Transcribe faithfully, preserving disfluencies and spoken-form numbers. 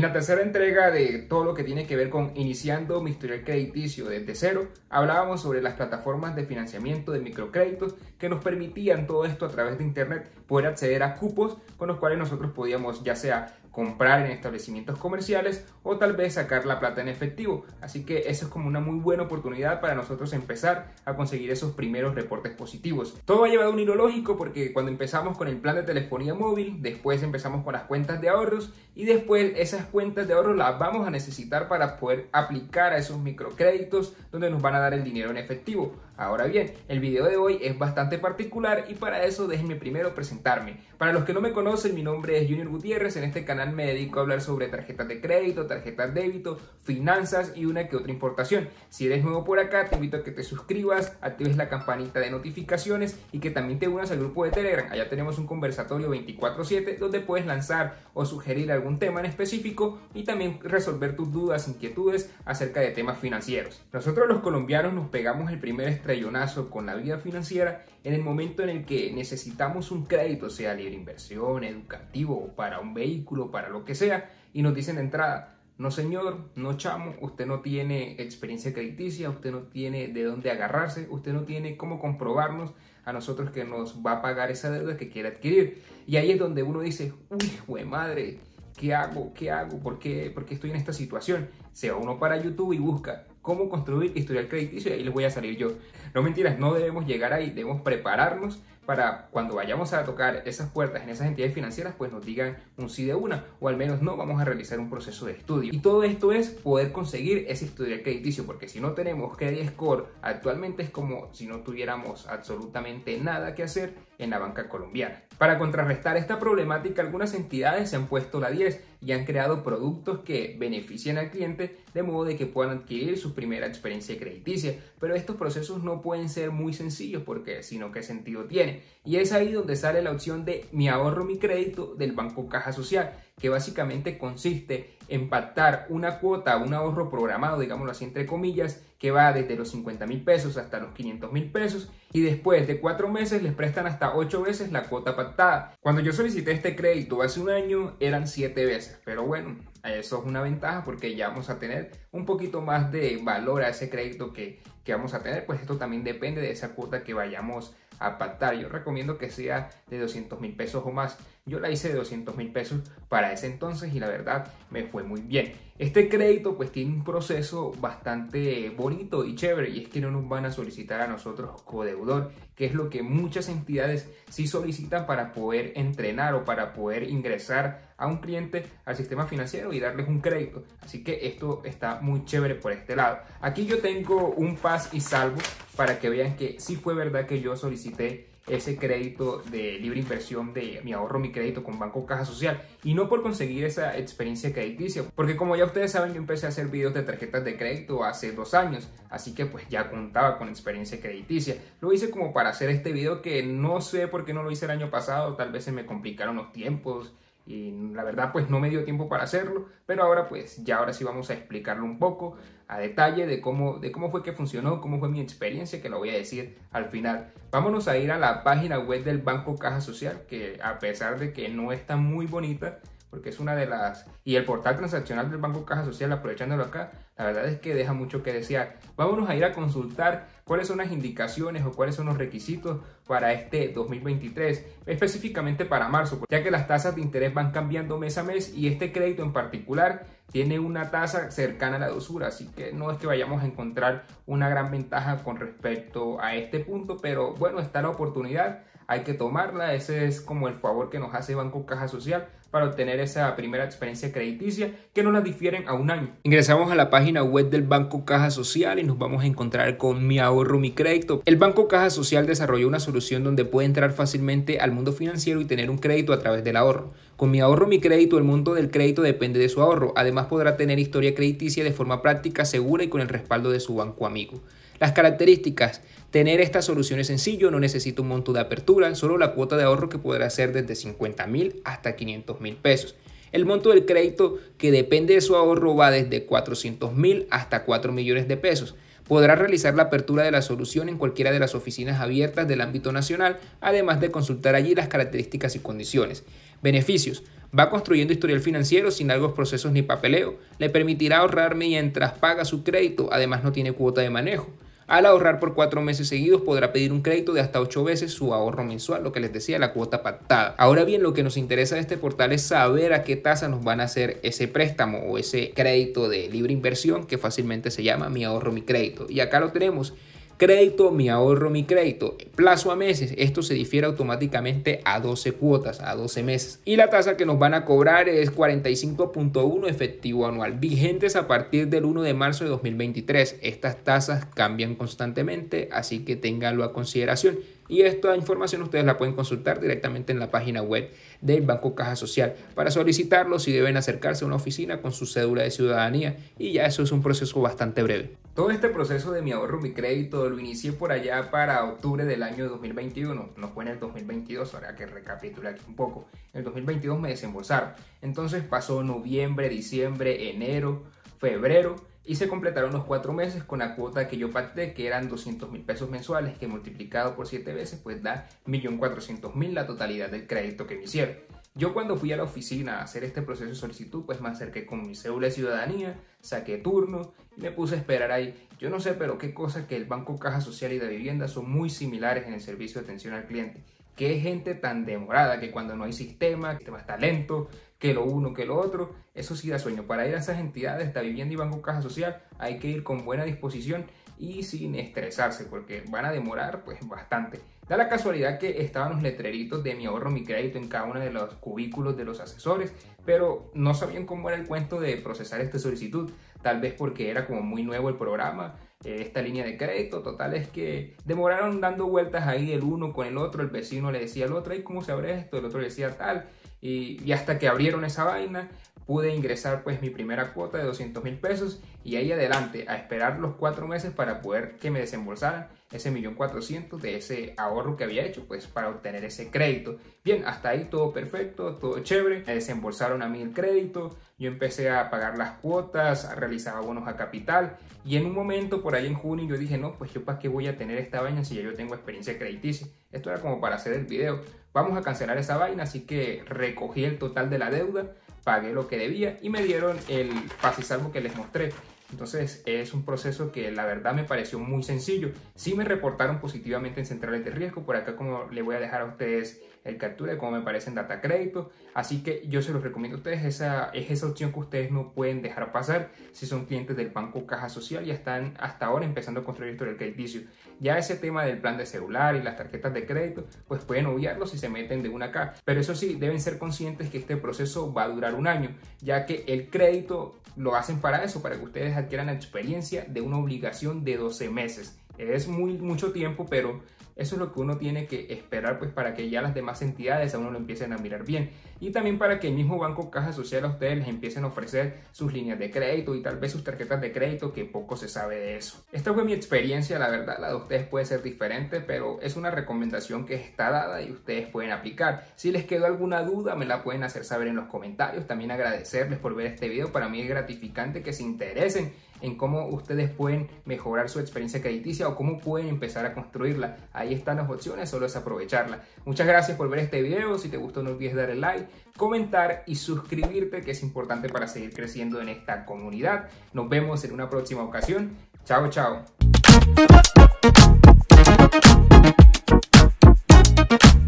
En la tercera entrega de todo lo que tiene que ver con iniciando mi historial crediticio desde cero, hablábamos sobre las plataformas de financiamiento de microcréditos que nos permitían todo esto a través de internet, poder acceder a cupos con los cuales nosotros podíamos ya sea comprar en establecimientos comerciales o tal vez sacar la plata en efectivo. Así que eso es como una muy buena oportunidad para nosotros empezar a conseguir esos primeros reportes positivos. Todo ha llevado un hilo lógico porque cuando empezamos con el plan de telefonía móvil, después empezamos con las cuentas de ahorros y después esas cuentas de ahorros las vamos a necesitar para poder aplicar a esos microcréditos donde nos van a dar el dinero en efectivo. Ahora bien, el video de hoy es bastante particular y para eso déjenme primero presentarme. Para los que no me conocen, mi nombre es Junior Gutiérrez. En este canal me dedico a hablar sobre tarjetas de crédito, tarjetas de débito, finanzas y una que otra importación. Si eres nuevo por acá, te invito a que te suscribas, actives la campanita de notificaciones y que también te unas al grupo de Telegram. Allá tenemos un conversatorio veinticuatro siete donde puedes lanzar o sugerir algún tema en específico y también resolver tus dudas, inquietudes acerca de temas financieros. Nosotros los colombianos nos pegamos el primer estrellonazo con la vida financiera en el momento en el que necesitamos un crédito, sea libre inversión, educativo o para un vehículo, para lo que sea, y nos dicen de entrada: no señor, no chamo, usted no tiene experiencia crediticia, usted no tiene de dónde agarrarse, usted no tiene cómo comprobarnos a nosotros que nos va a pagar esa deuda que quiere adquirir. Y ahí es donde uno dice: uy, jue madre, ¿qué hago? ¿Qué hago? ¿Por qué, ¿Por qué estoy en esta situación? Se va uno para YouTube y busca cómo construir historial crediticio y ahí les voy a salir yo. No mentiras, no debemos llegar ahí, debemos prepararnos para cuando vayamos a tocar esas puertas en esas entidades financieras, pues nos digan un sí de una, o al menos no, vamos a realizar un proceso de estudio. Y todo esto es poder conseguir ese historial crediticio, porque si no tenemos credit score, actualmente es como si no tuviéramos absolutamente nada que hacer en la banca colombiana. Para contrarrestar esta problemática, algunas entidades se han puesto la diez y han creado productos que benefician al cliente de modo de que puedan adquirir su primera experiencia crediticia, pero estos procesos no pueden ser muy sencillos porque si no, ¿qué sentido tiene? Y es ahí donde sale la opción de Mi Ahorro Mi Crédito del Banco Caja Social, que básicamente consiste en pactar una cuota, un ahorro programado, digámoslo así entre comillas, que va desde los cincuenta mil pesos hasta los quinientos mil pesos y después de cuatro meses les prestan hasta ocho veces la cuota pactada. Cuando yo solicité este crédito hace un año eran siete veces, pero bueno, eso es una ventaja porque ya vamos a tener un poquito más de valor a ese crédito que, que vamos a tener, pues esto también depende de esa cuota que vayamos a pactar. Yo recomiendo que sea de doscientos mil pesos o más. Yo la hice de doscientos mil pesos para ese entonces y la verdad me fue muy bien. Este crédito pues tiene un proceso bastante bonito y chévere y es que no nos van a solicitar a nosotros codeudor, que es lo que muchas entidades sí solicitan para poder entrenar o para poder ingresar a un cliente al sistema financiero y darles un crédito. Así que esto está muy chévere por este lado. Aquí yo tengo un paz y salvo para que vean que sí fue verdad que yo solicité ese crédito de libre inversión de Mi Ahorro Mi Crédito con Banco Caja Social y no por conseguir esa experiencia crediticia, porque como ya ustedes saben yo empecé a hacer videos de tarjetas de crédito hace dos años, así que pues ya contaba con experiencia crediticia. Lo hice como para hacer este video que no sé por qué no lo hice el año pasado, tal vez se me complicaron los tiempos y la verdad pues no me dio tiempo para hacerlo, pero ahora pues ya ahora sí vamos a explicarlo un poco a detalle de cómo, de cómo fue que funcionó, cómo fue mi experiencia, que lo voy a decir al final. Vámonos a ir a la página web del Banco Caja Social, que a pesar de que no está muy bonita, porque es una de las... y el portal transaccional del Banco Caja Social, aprovechándolo acá, la verdad es que deja mucho que desear. Vámonos a ir a consultar cuáles son las indicaciones o cuáles son los requisitos para este dos mil veintitrés, específicamente para marzo, ya que las tasas de interés van cambiando mes a mes y este crédito en particular tiene una tasa cercana a la dosura, así que no es que vayamos a encontrar una gran ventaja con respecto a este punto, pero bueno, está la oportunidad, hay que tomarla. Ese es como el favor que nos hace Banco Caja Social para obtener esa primera experiencia crediticia que no la difieren a un año. Ingresamos a la página web del Banco Caja Social y nos vamos a encontrar con Mi Ahorro Mi Crédito. El Banco Caja Social desarrolló una solución donde puede entrar fácilmente al mundo financiero y tener un crédito a través del ahorro. Con Mi Ahorro Mi Crédito, el monto del crédito depende de su ahorro. Además podrá tener historia crediticia de forma práctica, segura y con el respaldo de su banco amigo. Las características: tener esta solución es sencillo, no necesita un monto de apertura, solo la cuota de ahorro que podrá ser desde cincuenta mil hasta quinientos mil pesos. El monto del crédito que depende de su ahorro va desde cuatrocientos mil hasta cuatro millones de pesos. Podrá realizar la apertura de la solución en cualquiera de las oficinas abiertas del ámbito nacional, además de consultar allí las características y condiciones. Beneficios. Va construyendo historial financiero sin largos procesos ni papeleo. Le permitirá ahorrar mientras paga su crédito, además no tiene cuota de manejo. Al ahorrar por cuatro meses seguidos podrá pedir un crédito de hasta ocho veces su ahorro mensual, lo que les decía, la cuota pactada. Ahora bien, lo que nos interesa de este portal es saber a qué tasa nos van a hacer ese préstamo o ese crédito de libre inversión que fácilmente se llama Mi Ahorro Mi Crédito. Y acá lo tenemos. Crédito, Mi Ahorro, Mi Crédito. Plazo a meses. Esto se difiere automáticamente a doce cuotas, a doce meses. Y la tasa que nos van a cobrar es cuarenta y cinco punto uno efectivo anual, vigentes a partir del uno de marzo de dos mil veintitrés. Estas tasas cambian constantemente, así que ténganlo a consideración. Y esta información ustedes la pueden consultar directamente en la página web del Banco Caja Social. Para solicitarlo, si deben acercarse a una oficina con su cédula de ciudadanía, y ya eso es un proceso bastante breve. Todo este proceso de Mi Ahorro, Mi Crédito lo inicié por allá para octubre del año dos mil veintiuno. No fue en el dos mil veintidós, ahora que recapitular aquí un poco. En el dos mil veintidós me desembolsaron. Entonces pasó noviembre, diciembre, enero, febrero. Y se completaron los cuatro meses con la cuota que yo pacté, que eran doscientos mil pesos mensuales, que multiplicado por siete veces, pues da un millón cuatrocientos mil la totalidad del crédito que me hicieron. Yo cuando fui a la oficina a hacer este proceso de solicitud, pues me acerqué con mi cédula de ciudadanía, saqué turno y me puse a esperar ahí. Yo no sé, pero qué cosa que el Banco Caja Social y de Vivienda son muy similares en el servicio de atención al cliente. Que es gente tan demorada que cuando no hay sistema, que el sistema está lento, que lo uno, que lo otro, eso sí da sueño. Para ir a esas entidades, Da Vivienda y Banco Caja Social, hay que ir con buena disposición y sin estresarse, porque van a demorar pues bastante. Da la casualidad que estaban los letreritos de Mi Ahorro, Mi Crédito en cada uno de los cubículos de los asesores, pero no sabían cómo era el cuento de procesar esta solicitud, tal vez porque era como muy nuevo el programa, esta línea de crédito. Total es que demoraron dando vueltas ahí el uno con el otro, el vecino le decía al otro, ¿y cómo se abre esto? El otro le decía tal, y, y hasta que abrieron esa vaina, pude ingresar pues mi primera cuota de doscientos mil pesos y ahí adelante a esperar los cuatro meses para poder que me desembolsaran ese millón cuatrocientos de ese ahorro que había hecho pues para obtener ese crédito. Bien, hasta ahí todo perfecto, todo chévere. Me desembolsaron a mí el crédito, yo empecé a pagar las cuotas, realizaba bonos a capital y en un momento por ahí en junio yo dije, no, pues yo para qué voy a tener esta vaina si ya yo tengo experiencia crediticia. Esto era como para hacer el video. Vamos a cancelar esa vaina, así que recogí el total de la deuda, pagué lo que debía y me dieron el paz y salvo que les mostré. Entonces es un proceso que la verdad me pareció muy sencillo. Sí me reportaron positivamente en centrales de riesgo. Por acá como le voy a dejar a ustedes el captura de cómo me parece en Data Crédito. Así que yo se los recomiendo a ustedes. Esa es esa opción que ustedes no pueden dejar pasar si son clientes del Banco Caja Social y están hasta ahora empezando a construir historial crediticio. Ya ese tema del plan de celular y las tarjetas de crédito, pues pueden obviarlo si se meten de una acá. Pero eso sí, deben ser conscientes que este proceso va a durar un año, ya que el crédito lo hacen para eso, para que ustedes adquieran la experiencia de una obligación de doce meses. Es muy, mucho tiempo, pero eso es lo que uno tiene que esperar pues para que ya las demás entidades a uno lo empiecen a mirar bien. Y también para que el mismo Banco Caja Social a ustedes les empiecen a ofrecer sus líneas de crédito y tal vez sus tarjetas de crédito, que poco se sabe de eso. Esta fue mi experiencia, la verdad, la de ustedes puede ser diferente, pero es una recomendación que está dada y ustedes pueden aplicar. Si les quedó alguna duda, me la pueden hacer saber en los comentarios. También agradecerles por ver este video. Para mí es gratificante que se interesen en cómo ustedes pueden mejorar su experiencia crediticia o cómo pueden empezar a construirla. Ahí están las opciones, solo es aprovecharla. Muchas gracias por ver este video. Si te gustó, no olvides darle like, comentar y suscribirte, que es importante para seguir creciendo en esta comunidad. Nos vemos en una próxima ocasión. Chao, chao.